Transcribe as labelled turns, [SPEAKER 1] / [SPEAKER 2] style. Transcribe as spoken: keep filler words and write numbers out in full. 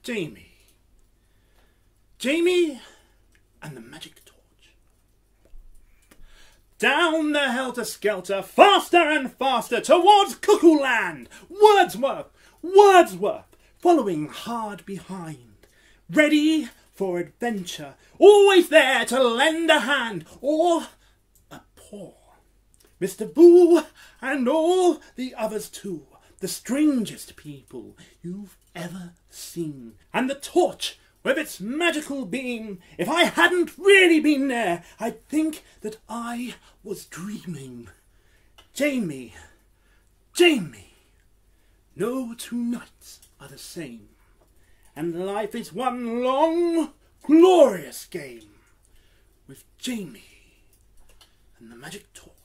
[SPEAKER 1] Jamie. Jamie and the Magic Torch. Down the helter-skelter, faster and faster, towards Cuckoo Land. Wordsworth, Wordsworth, following hard behind. Ready for adventure, always there to lend a hand or a paw. Mister Boo and all the others too, the strangest people you've ever seen. And the torch with its magical beam, if I hadn't really been there, I'd think that I was dreaming. Jamie, Jamie, no two nights are the same, and life is one long, glorious game with Jamie and the Magic Torch.